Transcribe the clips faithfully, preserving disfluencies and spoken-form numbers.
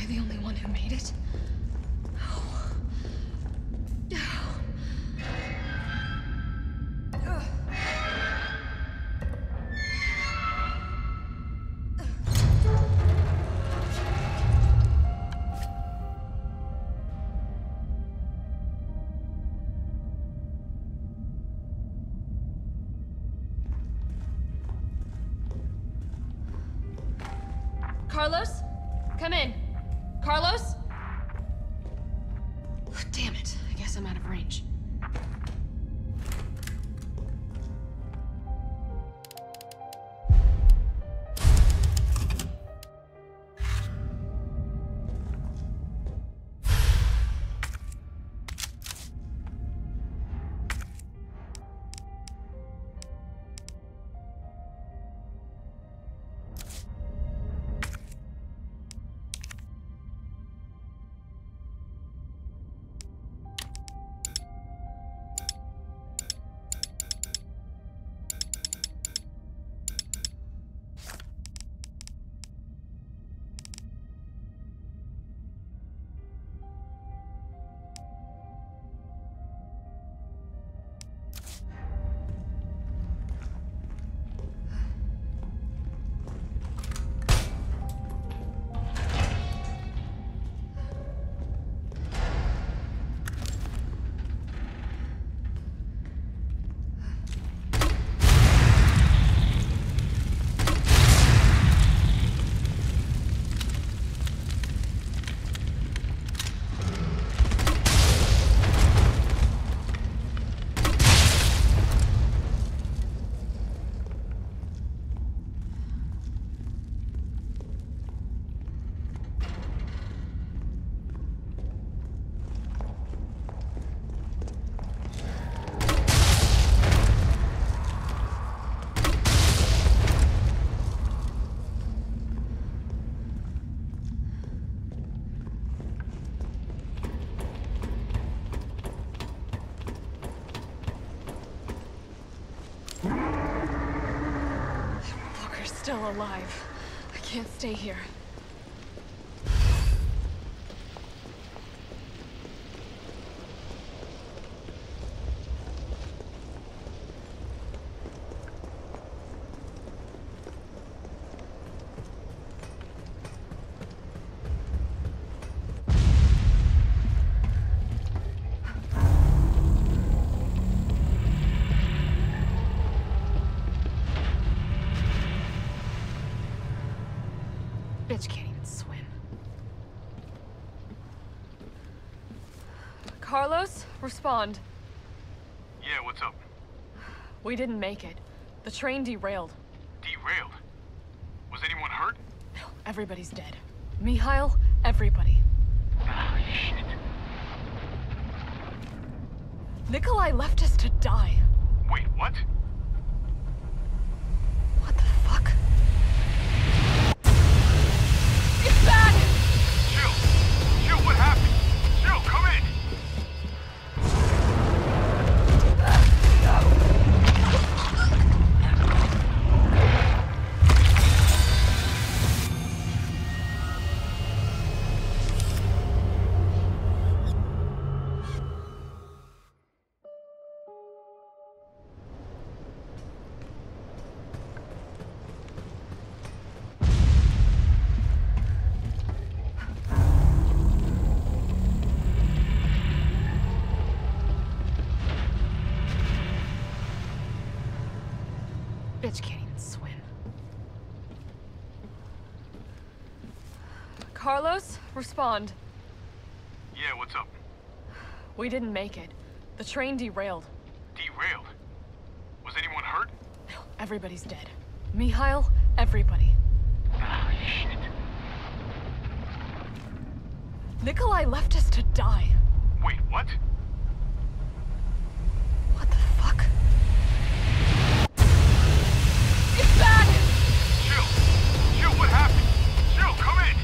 the only one who made it? Oh. Oh. Ugh. Carlos? Come in. Carlos? Damn it. I guess I'm out of range. Still alive. I can't stay here. Bitch can't even swim. Carlos, respond. Yeah, what's up? We didn't make it. The train derailed. Derailed? Was anyone hurt? No, everybody's dead. Mikhail, everybody. Ah, shit. Nikolai left us to die. Wait, what? What the fuck? It's back! Jill! Jill, what happened? Jill, come in! Bitch can't even swim. Carlos, respond. Yeah, what's up? We didn't make it. The train derailed. Derailed? Was anyone hurt? No, everybody's dead. Mikhail, everybody. Ah, shit. Nikolai left us to die. Wait, what? What the fuck? It's back! Jill! Jill, what happened? Jill, come in!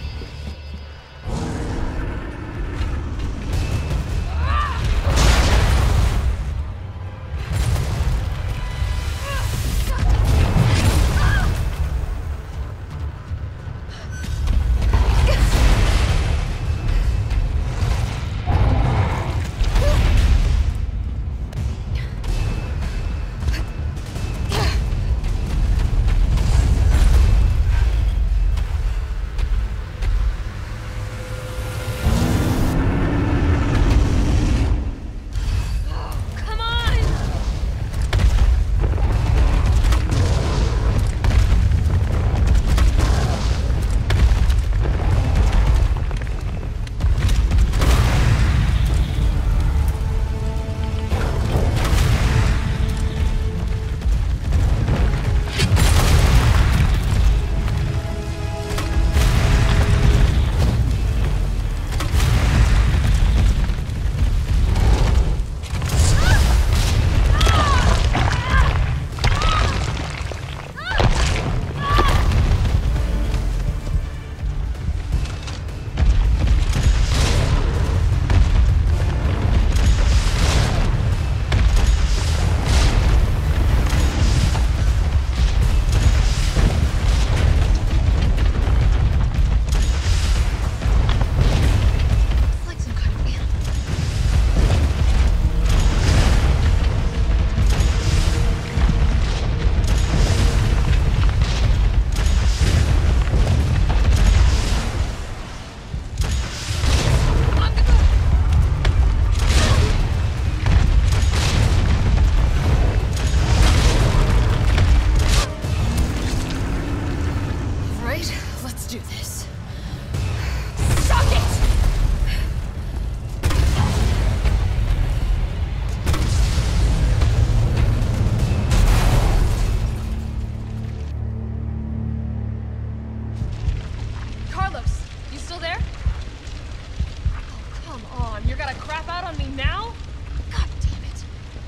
out on me now? God damn it.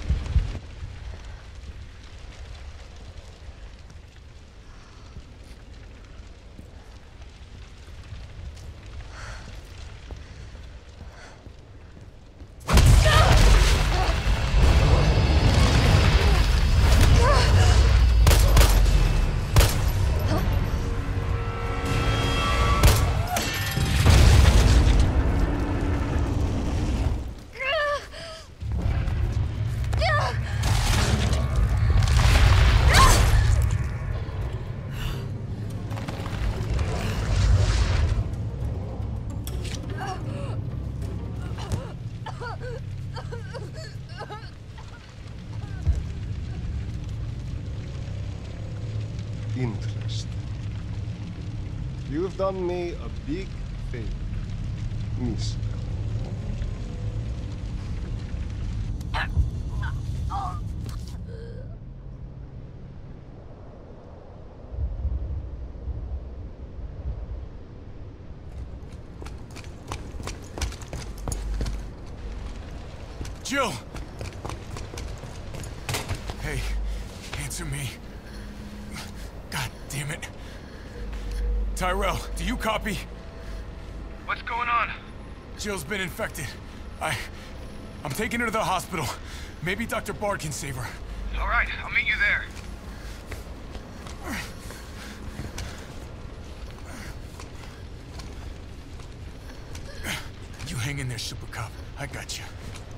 Interesting. You've done me a big favor, miss. Jill! Hey, answer me. God damn it. Tyrell, do you copy? What's going on? Jill's been infected. I... I'm taking her to the hospital. Maybe Doctor Bard can save her. All right, I'll meet you there. You hang in there, Super Cop. I got you.